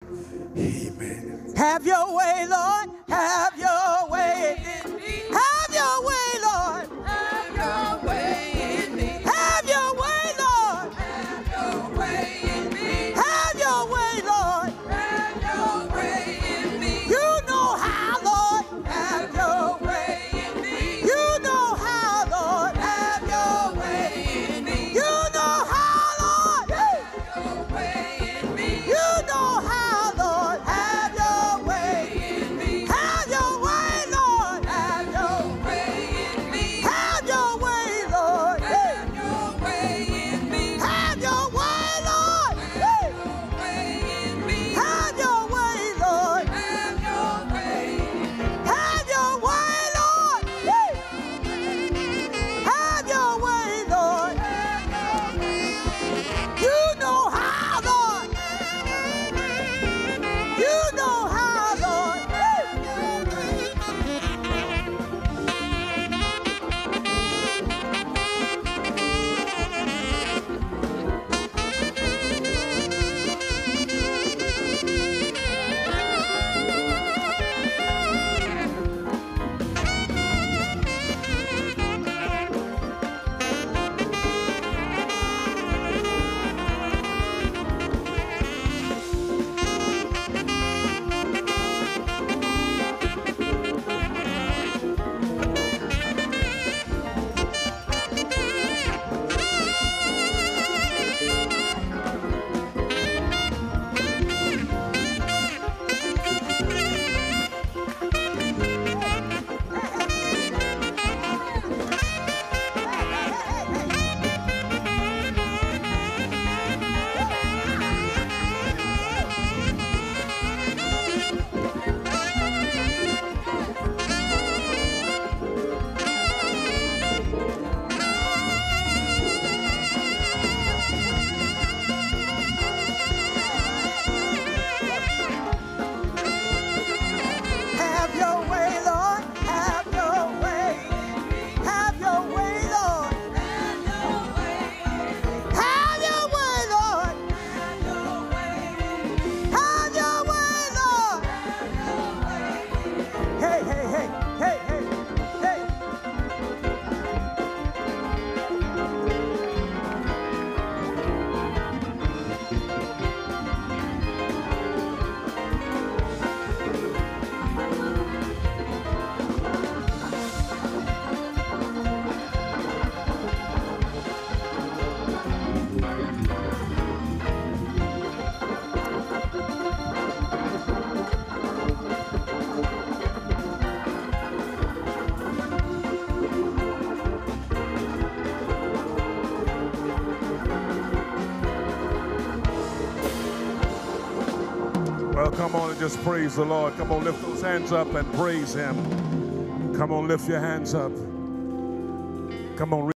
Amen. Have your way, Lord. Have your way in me. Have your way, Lord. Have your way in me. Have your way, Lord. Have your way in me. Have your way, Lord. Have your way in me. You know how, Lord. Have your way in me. You know how, Lord. Have your way in me. You know how, Lord. Have your way in me. You know how, Lord. Have your way. In me. Have your way, Lord. Have your way in me. Have your way, Lord. Have your way in me. Have your way, Lord. Have your way in me. Have your way, Lord. Have your way in me. Have your way, Lord. Have your way, Lord. You know how, Lord. You know how, Lord. Have your way, Lord. Have your way. Have your way, Lord. Have your way, Lord. Have your way, Lord. Hey, hey, hey, hey, hey, hey. Well, come on and just praise the Lord. Come on, lift those hands up and praise Him. Come on, lift your hands up. Come on.